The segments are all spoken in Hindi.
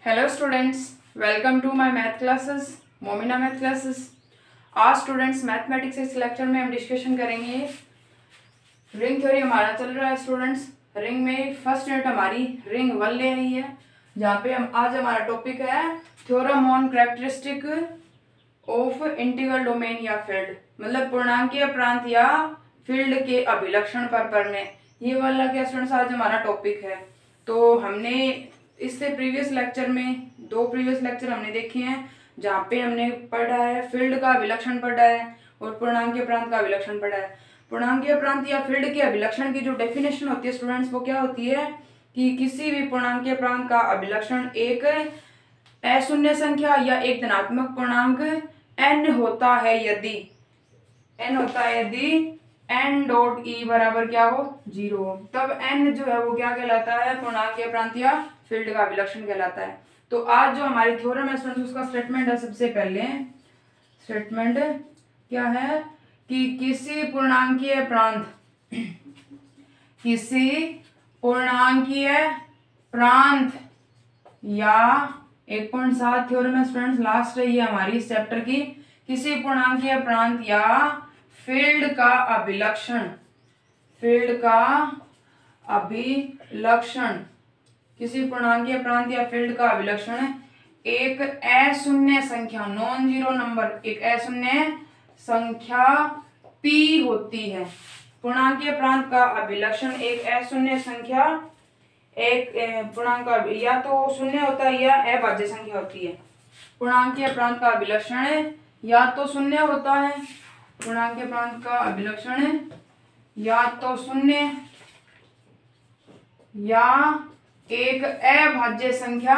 Hello students, welcome to my math classes, Momina math classes. आज स्टूडेंट्स मैथमेटिक्स इस लेक्चर में हम डिस्कशन करेंगे रिंग थ्योरी। हमारा चल रहा है स्टूडेंट्स। रिंग में फर्स्ट यूनिट हमारी रिंग 1 ले रही है, जहाँ पे हम आज हमारा टॉपिक है theorem on characteristic of integral domain या फील्ड, मतलब पूर्णांकीय प्रांत या फील्ड के अभिलक्षण पर प्रमेय। ये वाला क्या स्टूडेंट्स आज हमारा टॉपिक है। तो हमने इससे प्रीवियस लेक्चर में दो प्रीवियस लेक्चर हमने देखे हैं, जहाँ पे हमने पढ़ा है फील्ड का अभिलक्षण पढ़ा है और पूर्णांकीय प्रांत का अभिलक्षण पढ़ा है। पूर्णांकीय प्रांत या फील्ड के अभिलक्षण की जो डेफिनेशन होती है स्टूडेंट्स, वो क्या होती है कि किसी भी पूर्णांकीय प्रांत का अभिलक्षण एक अशून्य संख्या या एक धनात्मक पूर्णांक n होता है यदि n डॉट ई बराबर क्या हो 0 हो, तब n जो है वो क्या कहलाता है, पूर्णांकीय प्रांत या फील्ड का अभिलक्षण कहलाता है। तो आज जो हमारी थ्योरम है स्टूडेंट्स, उसका स्टेटमेंट है। सबसे पहले स्टेटमेंट क्या है कि किसी पूर्णांकीय प्रांत या 1.7 थ्योरम है स्टूडेंट्स, लास्ट है ये हमारी इस चैप्टर की। किसी पूर्णांकीय प्रांत या फील्ड का अभिलक्षण किसी पूर्णांकीय प्रांत या फील्ड का अभिलक्षण एक अशून्य संख्या नॉन जीरो नंबर, एक अशून्य संख्या p होती है। पूर्णांकीय प्रांत का अभिलक्षण एक अशून्य संख्या, एक पूर्णांक या तो शून्य होता है या अभाज्य संख्या होती है। पूर्णांकीय प्रांत का अभिलक्षण या तो शून्य होता है, पूर्णांकीय प्रांत का अभिलक्षण या तो शून्य या एक अभाज्य संख्या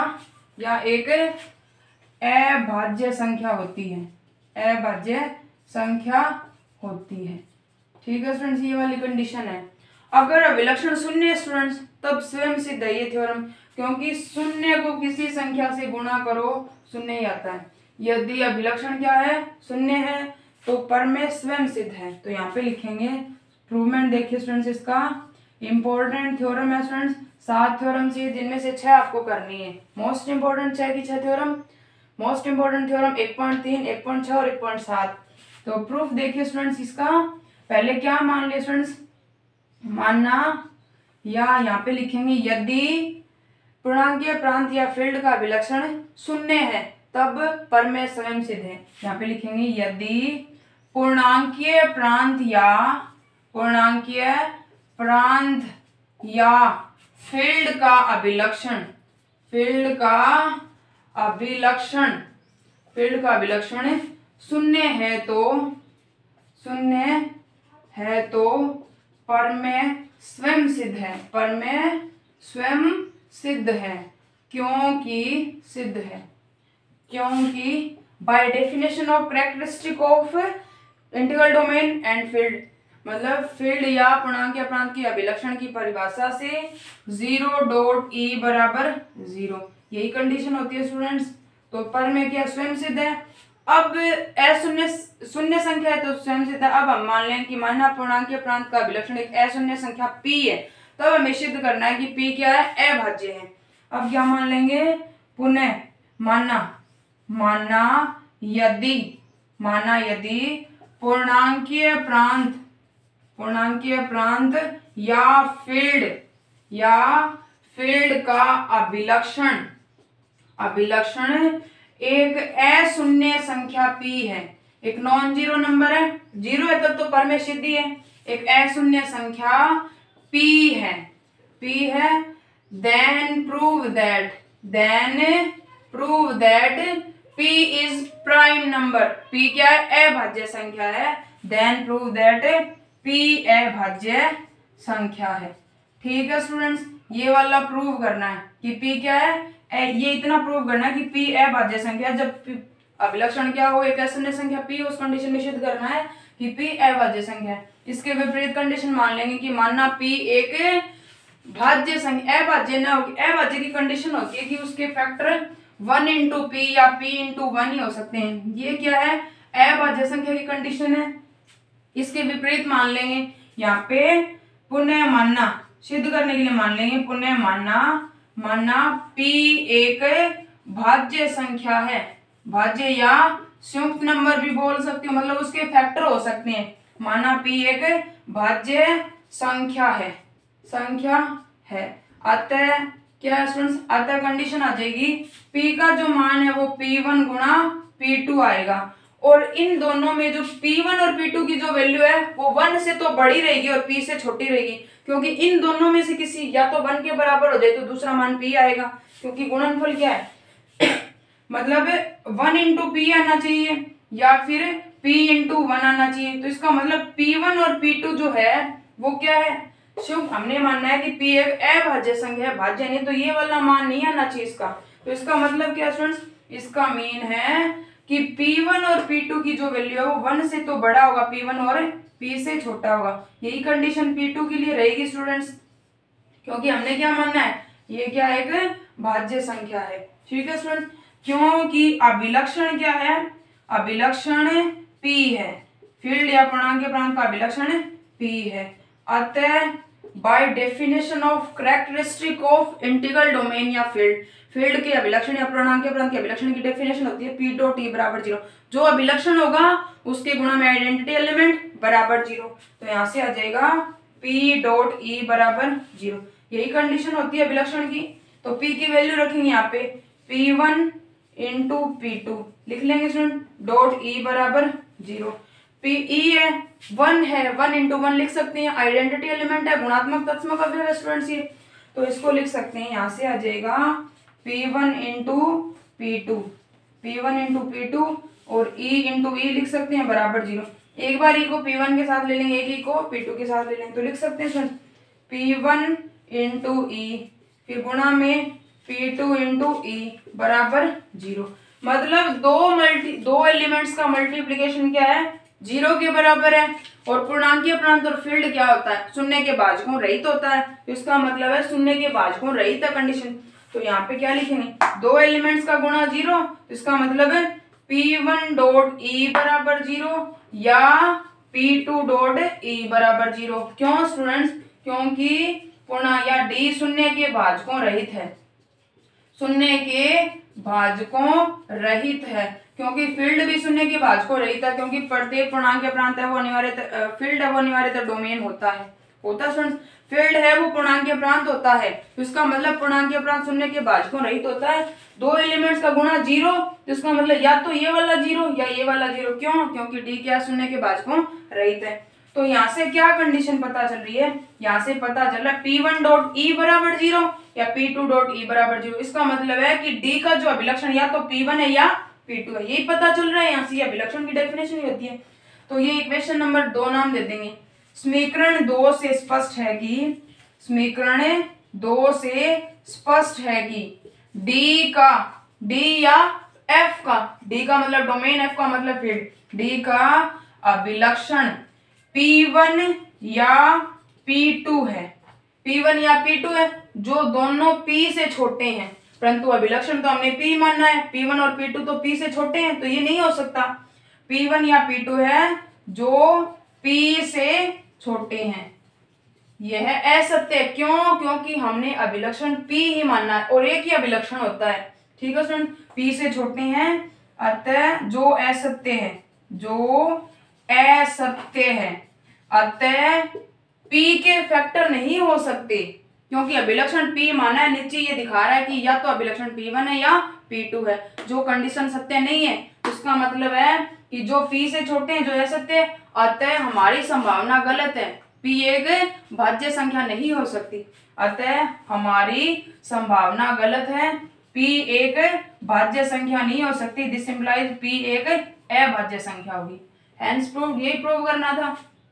होती है। ठीक है स्टूडेंट्स, ये वाली कंडीशन है। अगर अभिलक्षण शून्य स्टूडेंट्स, तब स्वयं सिद्ध है ये थ्योरम, क्योंकि शून्य को किसी संख्या से गुणा करो शून्य ही आता है। यदि अभिलक्षण क्या है, शून्य है, तो प्रमेय स्वयं सिद्ध है। तो यहाँ पे लिखेंगे प्रूवमेंट। देखिए स्टूडेंट्स, इसका इंपॉर्टेंट थ्योरम है स्टूडेंट्स, 7 थ्योरम से जिनमें से 6 आपको करनी है। मोस्ट इंपॉर्टेंट 6 की 6 थ्योरम, मोस्ट इंपॉर्टेंट थ्योरम 1.3, 1.6 और 1.7। तो प्रूफ देखिए स्टूडेंट्स, इसका पहले क्या मान लिया स्टूडेंट्स, मानना या यहाँ पे लिखेंगे यदि पूर्णांकीय प्रांत या फील्ड का अभिलक्षण शून्य है, तब प्रमेय स्वयं सिद्ध है। यहाँ पे लिखेंगे यदि पूर्णांकीय प्रांत या फील्ड का अभिलक्षण शून्य है तो प्रमेय स्वयं सिद्ध है। क्योंकि by definition of characteristic of integral domain and field, मतलब फील्ड या पूर्णांकीय प्रांत की अभिलक्षण की परिभाषा से 0 डॉट ई बराबर 0, यही कंडीशन होती है स्टूडेंट्स। तो प्रमेय क्या स्वयं सिद्ध है। अब शून्य संख्या है तो स्वयं सिद्ध है। अब हम मान लें कि माना पूर्णांकीय प्रांत का अभिलक्षण एक अशून्य संख्या p है, तब हमें सिद्ध करना है कि p क्या है, अभाज्य है। अब क्या मान लेंगे, पुनः माना यदि पूर्णांकीय प्रांत या फील्ड का अभिलक्षण एक अशून्य संख्या p है, एक नॉन जीरो नंबर है, जीरो है तब तो प्रमेय सिद्ध है। एक अशून्य संख्या p है, then prove that p is prime number, p क्या है, अभाज्य संख्या है। then prove that p अभाज्य संख्या है। ठीक है स्टूडेंट्स, ये वाला प्रूव करना है कि p क्या है, ये इतना प्रूव करना है कि p अभाज्य संख्या। जब अभिलक्षण क्या हो, एक अशून्य संख्या p, उस कंडीशन में सिद्ध करना है कि p अभाज्य संख्या है। इसके विपरीत कंडीशन मान लेंगे कि मानना p एक भाज्य संख्या, अभाज्य ना होगी। अभाज्य की कंडीशन होती है कि उसके फैक्टर 1 इंटू p या p इंटू 1 ही हो सकते हैं। ये क्या है, अभाज्य संख्या की कंडीशन है। इसके विपरीत मान लेंगे, यहाँ पे पुनः मानना सिद्ध करने के लिए मान लेंगे, पुनः मानना p एक भाज्य संख्या है। भाज्य या संयुक्त नंबर भी बोल सकते हो, मतलब उसके फैक्टर हो सकते हैं। माना p एक भाज्य संख्या है, संख्या है। अतः क्या स्टूडेंट्स, अतः कंडीशन आ जाएगी p का जो मान है वो p1 गुणा p2 आएगा, और इन दोनों में जो p1 और p2 की जो वैल्यू है वो 1 से तो बड़ी रहेगी और p से छोटी रहेगी, क्योंकि इन दोनों में से किसी या तो 1 के बराबर हो जाए तो दूसरा मान p आएगा, क्योंकि गुणनफल क्या है मतलब 1 इंटू p आना चाहिए या फिर p इंटू 1 आना चाहिए। तो इसका मतलब p1 और p2 जो है वो क्या है, शुभ हमने मानना है कि p एक अभाज्य संख्या है, भाज्य नहीं, तो ये वाला मान नहीं आना चाहिए इसका। तो इसका मतलब क्या स्टूडेंट्स, इसका मीन है कि p1 और p2 की जो वैल्यू है वो 1 से तो बड़ा होगा, p1 और p से छोटा होगा। यही कंडीशन p2 के लिए रहेगी स्टूडेंट्स, क्योंकि हमने क्या मानना है, ये क्या एक भाज्य संख्या है। ठीक है स्टूडेंट्स, क्योंकि अभिलक्षण क्या है, अभिलक्षण p है, फील्ड या पूर्णांक के प्रांत का अभिलक्षण p है। अतः by definition of characteristic of integral domain या फील्ड के अभिलक्षण या पूर्णांक के प्रांत के अभिलक्षण की डेफिनेशन होती है p डॉट e बराबर 0। जो अभिलक्षण होगा उसके गुणा में आइडेंटिटी एलिमेंट बराबर 0, तो यहाँ से आ जाएगा p डॉट e बराबर 0। यही कंडीशन होती है अभिलक्षण की। तो p की वैल्यू रखेंगे यहाँ पे p1 इंटू p2 लिख लेंगे स्टूडेंट, डॉट e बराबर 0। e है 1 है, 1 इंटू 1 लिख सकते हैं, आइडेंटिटी एलिमेंट है, गुणात्मक तत्समक अवयव है स्टूडेंट्स ये, तो इसको लिख सकते हैं। यहाँ से आ जाएगा p1 into p2, p1 into p2 और e इंटू e लिख सकते हैं बराबर 0। एक बार e को p1 के साथ ले लेंगे, एक e को p2 के साथ ले लेंगे, तो लिख सकते हैं स्टूडेंट p1 इंटू e फिर गुणा में p2 इंटू e बराबर 0। मतलब दो एलिमेंट्स का मल्टीप्लीकेशन क्या है, 0 के बराबर है, और पूर्णांकीय प्रांत और फील्ड क्या होता है, शून्य के भाजकों रहित होता है, तो इसका मतलब है शून्य के भाजकों रहित है कंडीशन। तो यहाँ पे क्या लिखेंगे, दो एलिमेंट्स का गुणा 0, तो इसका मतलब है p1 डॉट e बराबर 0 या p2 डॉट e बराबर 0। क्यों स्टूडेंट्स, क्योंकि पूर्णांक या d शून्य के भाजकों रहित है, शून्य के भाजकों रहित है, क्योंकि फील्ड भी शून्य के भाजकों रहित है, क्योंकि प्रत्येक पूर्णांक के प्रांत है वो अनिवार्य फील्ड है वो अनिवार्य डोमेन होता है स्टूडेंट्स, फील्ड है वो पूर्णांक प्रांत होता है, तो इसका मतलब पूर्णांक प्रांत शून्य के भाजकों रहित होता है। दो एलिमेंट्स का गुणा 0, तो इसका मतलब या तो ये वाला 0 या ये वाला 0। क्यों, क्योंकि d क्या शून्य के भाजकों रहित है। तो यहाँ से क्या कंडीशन पता चल रही है, यहाँ से पता चल रहा है p1 डॉट e बराबर 0 या p2 डॉट e बराबर 0। इसका मतलब है कि d का जो अभिलक्षण या तो p1 है या p2 है, यही पता चल रहा है। यहाँ से अभिलक्षण की डेफिनेशन ही होती है। तो ये इक्वेशन नंबर 2 नाम दे देंगे। समीकरण 2 से स्पष्ट है कि, समीकरण 2 से स्पष्ट है कि d का, d या f का, d का मतलब डोमेन, f का मतलब फील्ड, d का अभिलक्षण p1 या p2 है, p1 या p2 है, जो दोनों p से छोटे हैं, परंतु अभिलक्षण तो हमने p मानना है, p1 और p2 तो p से छोटे हैं, तो ये नहीं हो सकता। p1 या p2 है जो p से छोटे हैं, यह असत्य। क्यों, क्योंकि हमने अभिलक्षण p ही मानना है और एक ही अभिलक्षण होता है। ठीक है स्टूडेंट, p से छोटे हैं, अतः जो असत्य है, जो असत्य है, अतः p के फैक्टर नहीं हो सकते, क्योंकि अभिलक्षण p माना है। नीचे ये दिखा रहा है कि या तो अभिलक्षण p1 है या p2 है, जो कंडीशन सत्य नहीं है। उसका मतलब है कि जो p से छोटे हैं, जो असत्य है, अतः हमारी संभावना गलत है, p एक भाज्य संख्या नहीं हो सकती, अतः हमारी संभावना गलत है, p एक भाज्य संख्या नहीं हो सकती। दिस इंप्लाइज p एक अभाज्य संख्या होगी। हेंस प्रूव्ड, यही प्रूव करना था।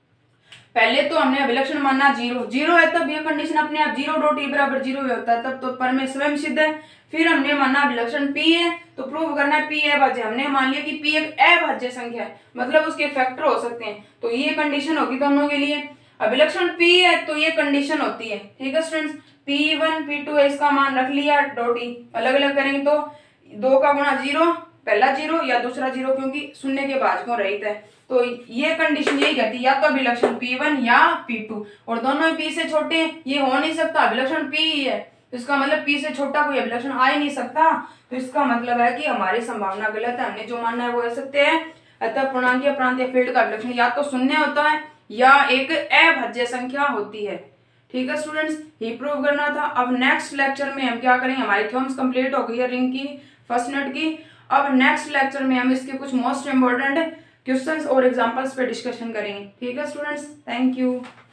पहले तो हमने अभिलक्षण मानना 0 है, तब यह कंडीशन अपने आप 0 डॉट e बराबर 0 होता है, तब तो पर में स्वयं सिद्ध है। फिर हमने माना अभिलक्षण p है, तो प्रूव करना है p अभाज्य। हमने मान लिया कि p एक अभाज्य संख्या है, मतलब उसके फैक्टर हो सकते हैं, तो ये कंडीशन होगी दोनों के लिए। अभिलक्षण p है तो ये कंडीशन होती है। ठीक है स्टूडेंट्स, p1 p2 है, इसका मान रख लिया डॉट e, अलग अलग करेंगे तो 2 का गुणा 0, पहला 0 या दूसरा 0, क्योंकि शून्य के भाजकों रहित है, तो ये कंडीशन यही कहती है, या तो अभिलक्षण p1 या p2, और दोनों p से छोटे हैं, ये हो नहीं सकता, अभिलक्षण p ही है, तो इसका मतलब p से छोटा कोई अभिलक्षण आ ही नहीं सकता, तो इसका मतलब है कि हमारी संभावना गलत है, हमने जो मानना है वो कह सकते हैं। अतः पूर्णांक या प्रांत या फील्ड का अभिलक्षण या तो शून्य होता है या एक अभाज्य संख्या होती है। ठीक है स्टूडेंट्स, ये प्रूव करना था। अब नेक्स्ट लेक्चर में हम क्या करेंगे, हमारी थ्योरम्स कंप्लीट हो गई है रिंग की फर्स्ट यूनिट की। अब नेक्स्ट लेक्चर में हम इसके कुछ मोस्ट इंपॉर्टेंट क्वेश्चंस और एग्जांपल्स पे डिस्कशन करेंगे। ठीक है स्टूडेंट्स, थैंक यू।